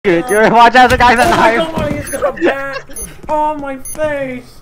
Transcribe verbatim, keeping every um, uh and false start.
Dude, you're watch out, the guy's Oh my alive. god, he's got a bat on my face!